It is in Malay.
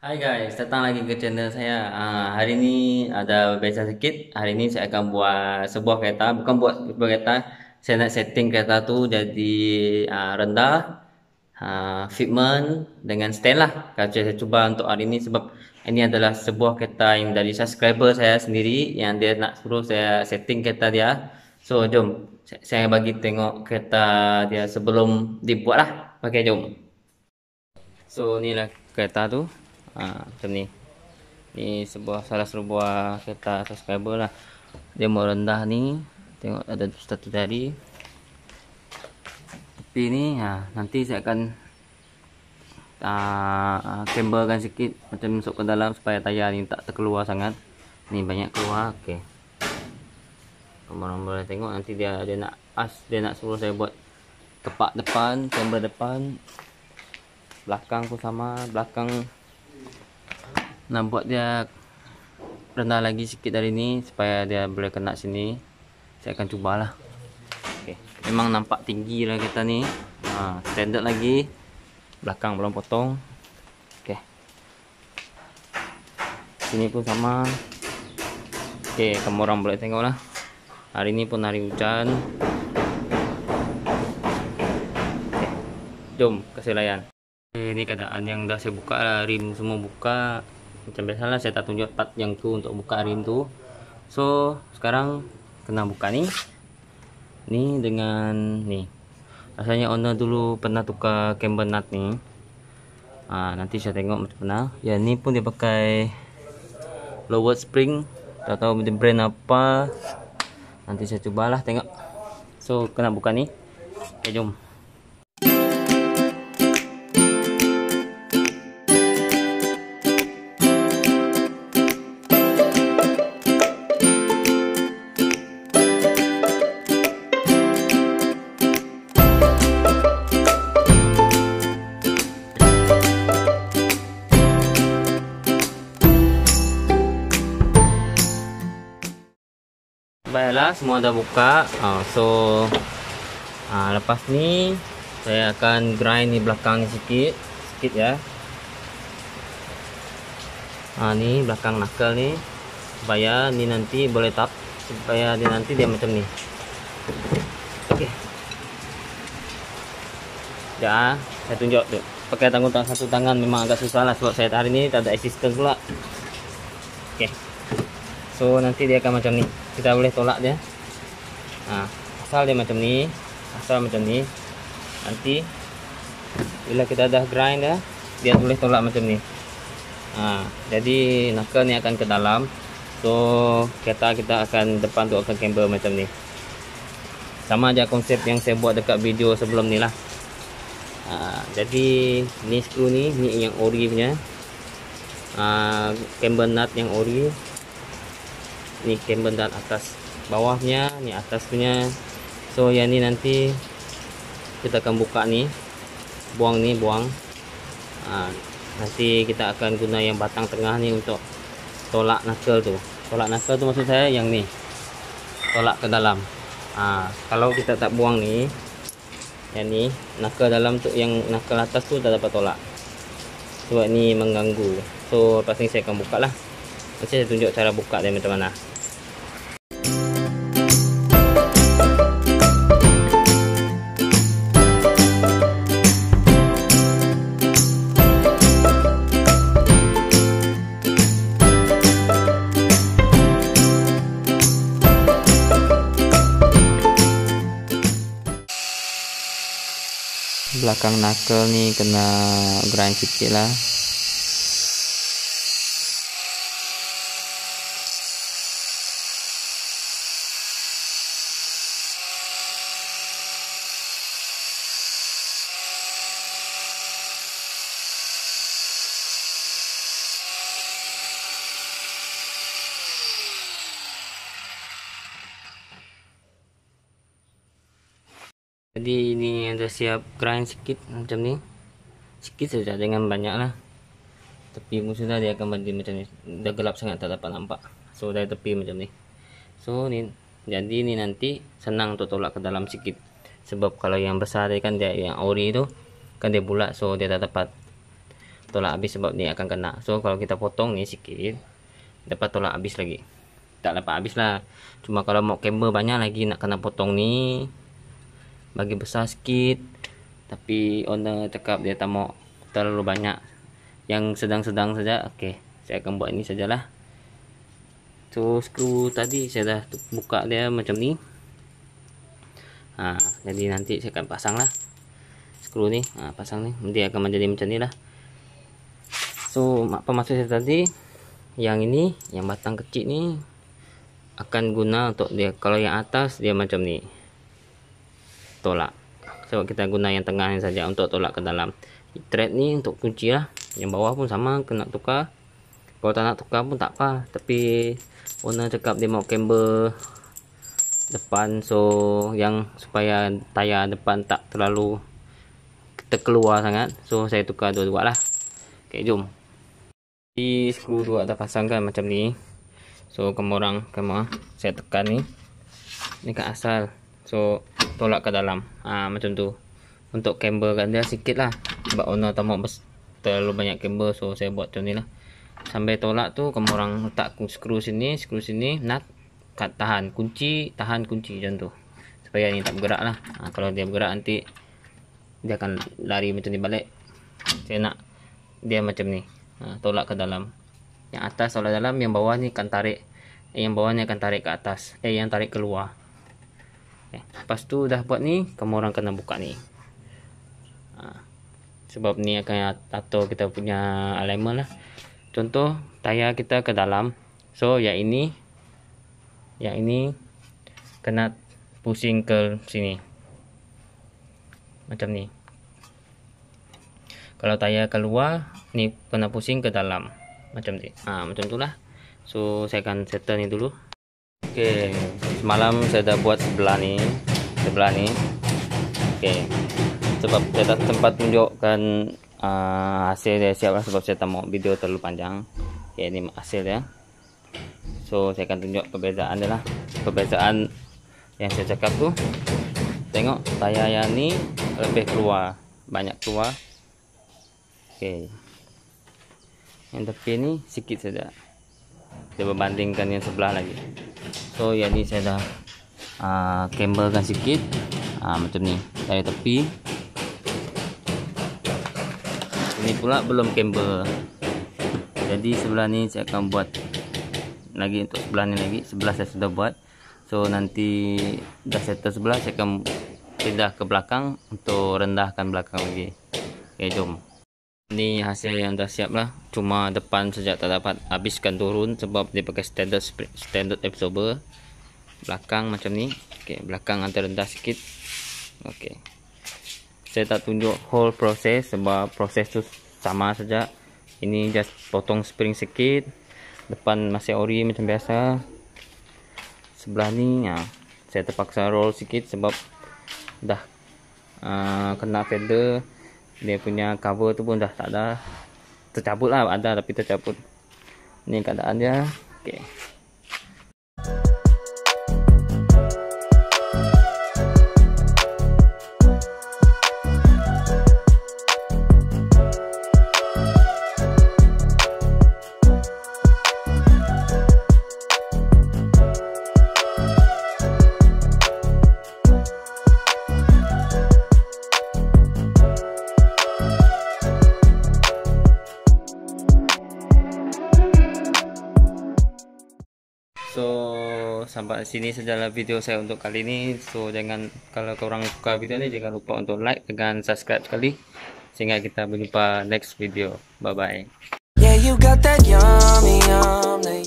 Hai guys, datang lagi ke channel saya. Hari ini ada berbeza sedikit. Hari ini saya akan buat sebuah kereta, bukan buat sebuah kereta. Saya nak setting kereta tu jadi rendah, fitment dengan stand lah. Saya cuba untuk hari ini sebab ini adalah sebuah kereta yang dari subscriber saya sendiri yang dia nak suruh saya setting kereta dia. So jom saya bagi tengok kereta dia sebelum dibuat lah. Okey jom. So inilah kereta tu, macam ni. Ni salah sebuah kereta subscriber lah. Dia mau rendah ni, tengok ada satu jari. Tapi ni nanti saya akan camberkan sikit, macam masuk ke dalam supaya tayar ni tak terkeluar sangat. Ni banyak keluar. Okey, orang boleh tengok nanti dia nak suruh saya buat tepak depan, camber depan, belakang pun sama. Belakang nak buat dia rendah lagi sikit dari ni supaya dia boleh kena sini. Saya akan cubalah. Okey, memang nampak tinggi lah kereta ni. Standard lagi. Belakang belum potong. Okey, sini pun sama. Okey, kamu orang boleh tengok lah. Hari ni pun hari hujan. Okey, jom kasih layan. Ini keadaan yang dah saya buka lah, rim semua buka. Macam biasalah saya tak tunjuk part yang tu untuk buka rim tu. So sekarang kena buka ni dengan ni. Rasanya owner dulu pernah tukar camber nut ni. Nanti saya tengok macam mana. Ya, ni pun dia pakai lower spring, tak tahu brand apa. Nanti saya cubalah tengok. So kena buka ni. Okay, jom. Baiklah, semua dah buka. Lepas ni saya akan grind ni belakang ni sikit ya. Ni belakang knuckle ni supaya ni nanti boleh tap, supaya dia macam ni. Okey. Ya, saya tunjuk tu. Pakai tanggung satu tangan memang agak susah lah sebab saya hari ni tak ada assistant pula. Okey. So nanti dia akan macam ni. Kita boleh tolak dia. Asal dia macam ni, nanti bila kita dah grind dia boleh tolak macam ni. Jadi knuckle ni akan ke dalam. So kereta kita akan depan tu akan camber macam ni. Sama aja konsep yang saya buat dekat video sebelum ni lah. Jadi ni screw ni yang ori punya. Camber nut yang ori. Ni camber nut atas bawahnya, ni atas punya. So yang ni nanti kita akan buka ni, buang. Nanti kita akan guna yang batang tengah ni untuk tolak knuckle tu. Tolak knuckle tu maksud saya yang ni, tolak ke dalam. Kalau kita tak buang ni, yang ni knuckle dalam tu, yang knuckle atas tu tak dapat tolak sebab ni mengganggu. So lepas ni saya akan buka lah. Nanti saya tunjuk cara buka dia macam mana. Belakang knuckle ni kena grind sikit lah. Jadi ini dah siap grind sikit macam ni. Sikit saja, jangan banyak lah. Tepi pun sudah dia akan jadi macam ni. Dah gelap sangat tak dapat nampak. So dari tepi macam ni. So ni jadi ni nanti senang untuk tolak ke dalam sikit. Sebab kalau yang besar dia kan dia yang ori tu kan dia bulat, so dia tak dapat tolak habis sebab ni akan kena. So kalau kita potong ni sikit, dapat tolak habis lagi. Tak dapat habis lah. Cuma kalau mau camber banyak lagi nak kena potong ni, bagi besar sikit. Tapi owner cakap dia tak mau terlalu banyak, yang sedang-sedang saja. Okey, saya akan buat ini sajalah. So skru tadi saya dah buka dia macam ni. Jadi nanti saya akan pasang lah skru ni. Pasang ni dia akan menjadi macam ni lah. So apa maksud saya tadi, yang ini, yang batang kecil ni akan guna untuk dia. Kalau yang atas dia macam ni, tolak. Sebab kita guna yang tengah ni saja untuk tolak ke dalam. Thread ni untuk kunci lah. Yang bawah pun sama, kena tukar. Kalau tak nak tukar pun tak apa. Tapi owner cakap dia mau camber depan, so yang supaya tayar depan tak terlalu terkeluar sangat, so saya tukar dua-dua lah. Okey, jom. Di skru dua dah pasangkan macam ni. So kamu saya tekan ni ke asal, so tolak ke dalam. Macam tu. Untuk camberkan dia sikit lah, sebab owner tak mau terlalu banyak camber, so saya buat macam ni lah. Sampai tolak tu kamu orang letak skru sini, nut kat tahan kunci macam tu, supaya ni tak bergerak lah. Kalau dia bergerak nanti dia akan lari macam ni balik. Saya nak dia macam ni. Tolak ke dalam. Yang atas tolak dalam, yang bawah ni akan tarik. Yang bawah ni akan tarik ke atas. Yang tarik keluar. Lepas tu dah buat ni, kamu orang kena buka ni. Sebab ni akan atur kita punya alignment lah. Contoh tayar kita ke dalam. So yang ini kena pusing ke sini. Macam ni. Kalau tayar keluar, ni kena pusing ke dalam. Macam ni. Macam itulah. So saya akan settle ni dulu. Okey, semalam saya dah buat sebelah ni. Okey. Sebab saya dah sempat tunjukkan hasil dia siap lah, sebab saya tak mau video terlalu panjang. Okey, ini hasil dia. So saya akan tunjuk perbezaan dia lah. Perbezaan yang saya cakap tu. Tengok tayar yang ni lebih keluar, banyak keluar. Okey. Yang tepi ni sikit saja. Dia berbandingkan yang sebelah lagi. So yang ni saya dah camberkan sikit. Macam ni dari tepi. Ini pula belum camber. Jadi sebelah ni saya akan buat lagi, untuk sebelah ni lagi. Sebelah saya sudah buat. So nanti dah settle sebelah, saya akan pindah ke belakang untuk rendahkan belakang lagi. Okay, jom. Ni hasil yang dah siap lah. Cuma depan saja tak dapat habiskan turun sebab dia pakai standard absorber. Belakang macam ni. Okay, belakang agak rendah sikit. Okay. Saya tak tunjuk whole proses sebab proses tu sama saja. Ini just potong spring sikit. Depan masih ori macam biasa. Sebelah ni saya terpaksa roll sikit sebab dah kena feather. Dia punya cover tu pun dah tak ada, tercabut lah, ada tapi tercabut. Ni keadaan dia. Okey. So sampai sini sajalah video saya untuk kali ini. So jangan, kalau korang suka video ni, jangan lupa untuk like dan subscribe sekali, sehingga kita berjumpa next video. Bye bye.